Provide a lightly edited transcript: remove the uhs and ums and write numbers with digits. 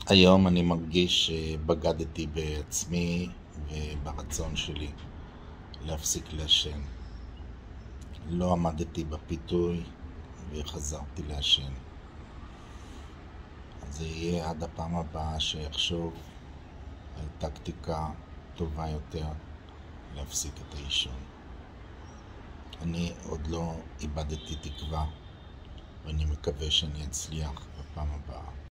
היום אני מרגיש שבגדתי בעצמי וברצון שלי להפסיק לעשן. לא עמדתי בפיתוי וחזרתי לעשן. אז זה יהיה עד הפעם הבאה שיחשוב על טקטיקה טובה יותר להפסיק את העישון. אני עוד לא איבדתי תקווה, ואני מקווה שאני אצליח בפעם הבאה.